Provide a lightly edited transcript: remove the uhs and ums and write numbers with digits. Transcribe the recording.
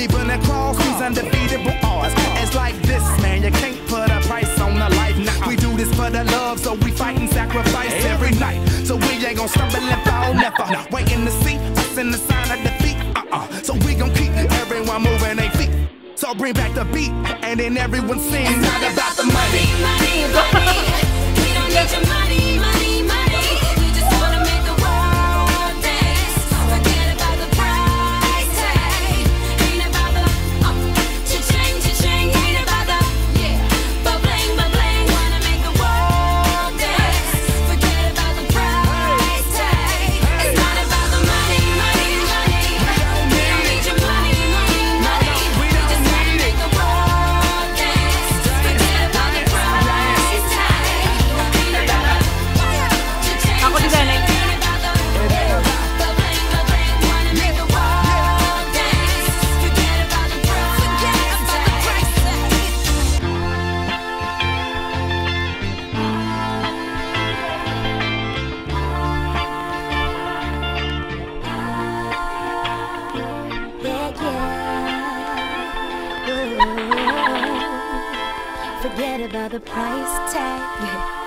Leaving a cross, these undefeatable odds. It's like this, man, you can't put a price on a life. Now we do this for the love, so we fight and sacrifice every night. So we ain't gon' stumble and fall, never. Waiting to see us in the sign of defeat. So we gon' keep everyone moving their feet. So bring back the beat, and then everyone sings. It's not about the money, money, money. We don't need your money, money, money. We just wanna make the world dance. Forget about the price tag. Ain't about the cha-ching, cha-ching. Ain't about the ba-bling, ba-bling. Wanna make the world dance. Forget about the price tag. It's not about the money, money, money. We don't need your money, money, money. We just wanna make the world dance. Forget about the price tag. Ain't about the cha-ching, Ako din, Benny. cha-ching. Ain't about the ba-bling, ba-bling. Wanna make the world dance. Forget about the price tag. Forget about the price tag.